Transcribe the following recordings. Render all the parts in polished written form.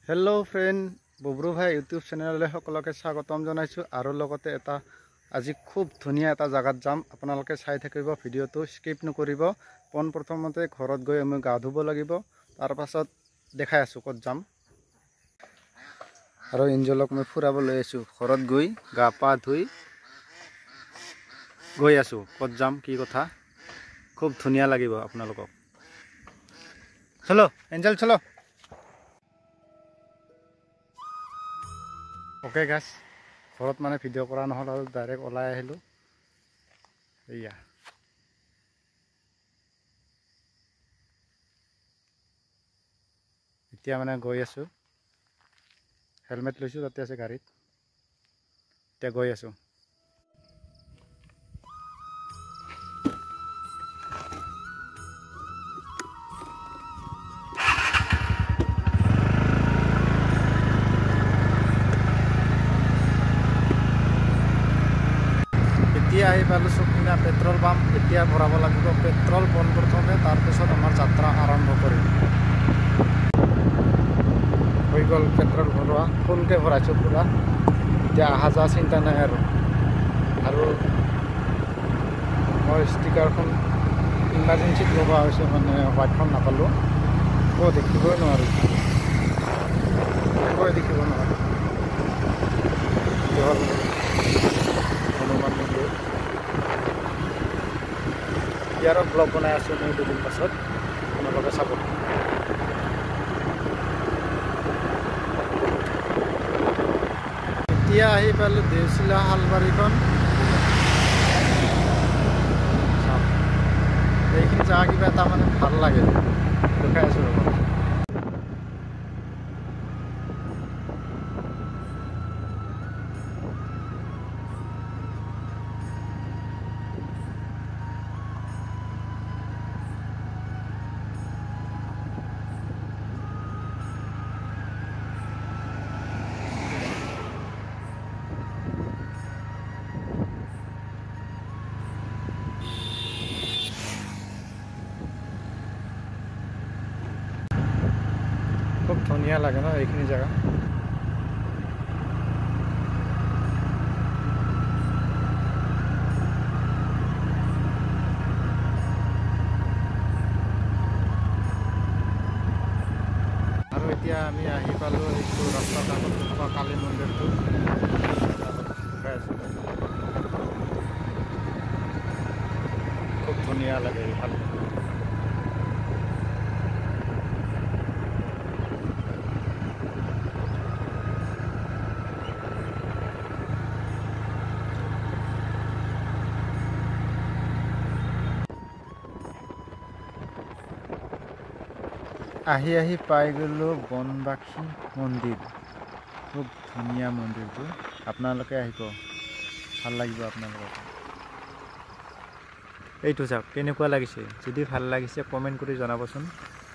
Hello friend बब्रु भाई YouTube channel सकलोके स्वागतम जानाइछु आरो लगते एटा আজি खूब धुनिया एटा जगात जाम आपनालोके चाइ थाकिब भिडिओটো स्किप नकरिब पन प्रथमते घरत गय आमि गा धुब লাগিব तार पाছত देखाइ आछु कत जाम आरो इन्जलक मैं फुराब লৈ आछु घरत गय गा पा धुई गय आछु कत जाम की कथा खूब धुनिया লাগিব आपनालोকক चलो एंजल चलो ओके गाइस घरत माने भिडिओ करा নহল আৰু डाइरेक्ट ওলাই আহিলো এয়া এতিয়া মানে গৈ আছো হেলমেট লৈছো তাতে আছে গাড়ীত এতিয়া গৈ আছো आई पालो सकिना पेट्रोल पाम्प एतिया भराब লাগিব पेट्रोल बन प्रथमे तार पिছত आमार यात्रा आरम्भ करिम হৈ গল पेट्रोल भरवा फुलके भराइছো पुरा এতিয়া आहा जा चिंता নাই আৰু মই স্টিকাৰখন ইমার্জেন্সি লগা হৈছে মানে হোৱাইটখন নাপালো ও দেখিবই নোৱাৰো দেখিব নোৱাৰো यार ब्लॉग बनाई आसो मैं दुदिन पाছত आपनालोके चाब এতিয়া আহি পালো দেউচিলা হালবাৰীখন এইখিনি জাগা কিবা এটা মানে ভাল লাগে দেখাই আছো खूब धुनिया लगे ना এইখিনি জায়গা আৰু এতিয়া আমি আহি পালো এইটো ৰাস্তাৰ কাষত থকা কালী মন্দিৰটো খুব ধুনিয়া লাগে এইফালে आही पाई गलो बनबाखी मंदिर खूब धुनिया मंदिर तो आपनालोके आहिब ভাল লাগিব आपनालोকক এইটো চাওক কেনেকুৱা লাগিছে যদি ভাল লাগিছে কমেন্ট কৰি জনাবচোন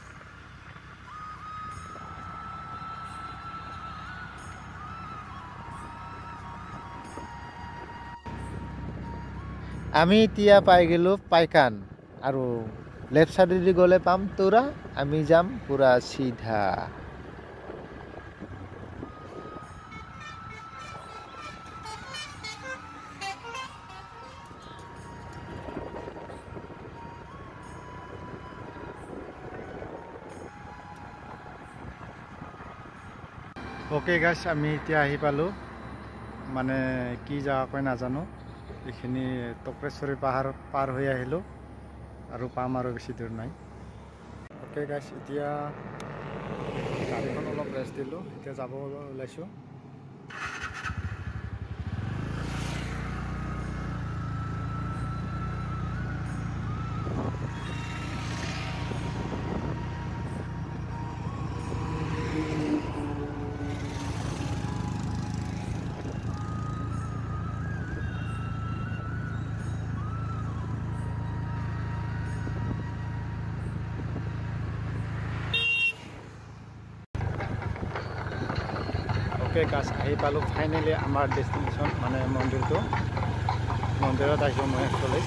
আমি এতিয়া পাই গলো পাইকান আৰু लेफ्ट साइड दी गले पाम तोरा आमी जाम पूरा सीधा ओके गाइस आमी इतिया आहि पालो माने की जागा कय ना जानो एखिनि टक्रेश्वरी पहाड़ पार হৈ আহিলো আৰু পাম আৰু বেছি দূৰ নাই ওকে গাইস এতিয়া গাড়ীখন অলপ ৰেষ্ট দিলো এতিয়া যাব ওলাইছো ओके गाइस आहि पालो फाइनली आमार डेस्टिनेशन माने मंदिरत आइছো मैं एक्चुअली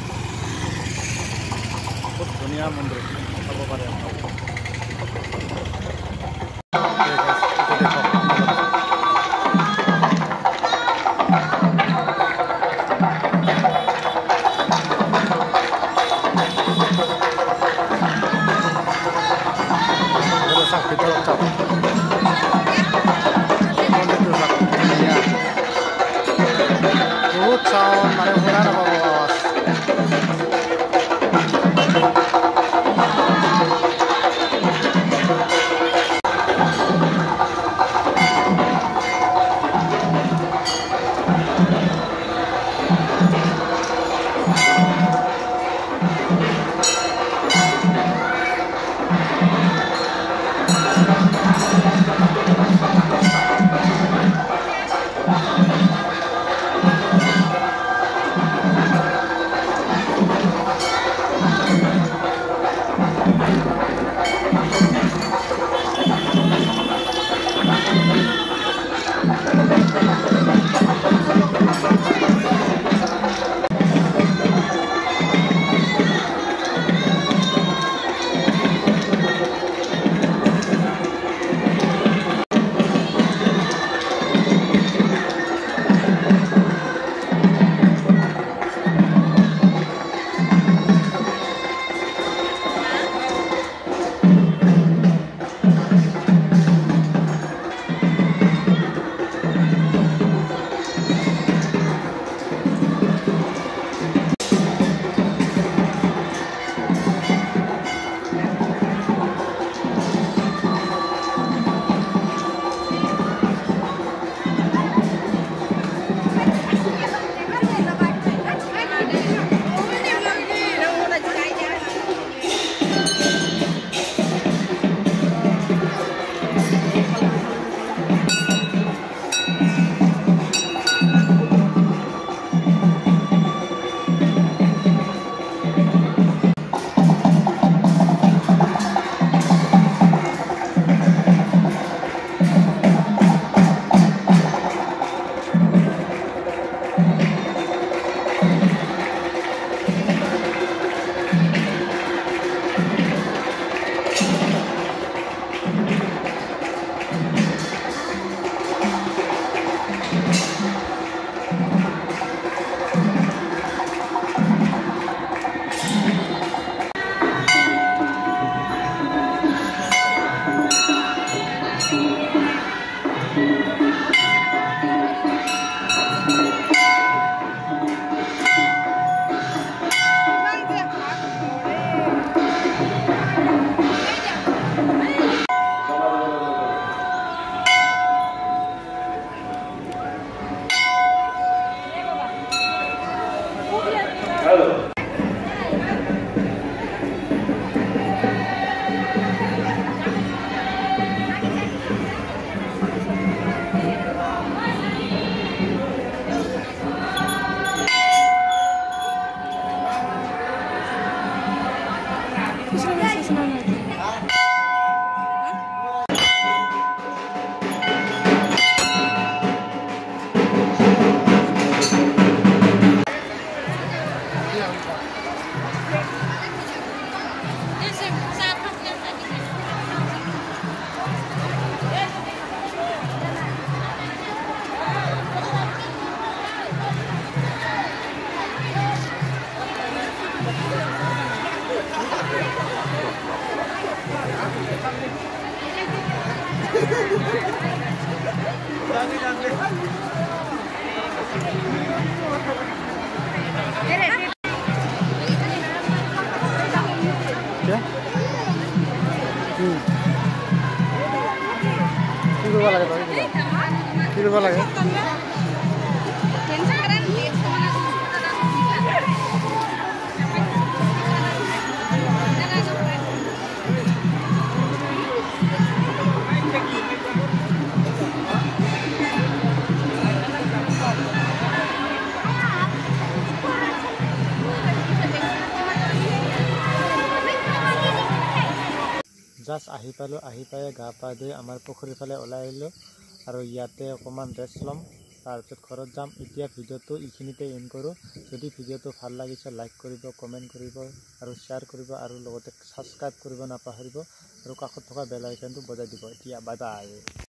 खूब धुनिया मंदिर चाब पारे জাষ্ট আহি পালোঁ, আহি পাই গা পা ধুই আমাৰ পুখুৰীৰ ফালে ওলাই আহিলোঁ আৰু ইয়াতে অকণমান ৰেষ্ট ল'ম, তাৰপিছত ঘৰত যাম। এতিয়া ভিডিঅ'টো এইখিনিতে এণ্ড কৰোঁ। যদি ভিডিঅ'টো ভাল লাগিছে লাইক কৰিব, কমেণ্ট কৰিব আৰু শ্বেয়াৰ কৰিব আৰু লগতে ছাবস্ক্ৰাইব কৰিব নাপাহৰিব আৰু কাষত থকা বেল আইকনটো বজাই দিব। এতিয়া বাই বাই।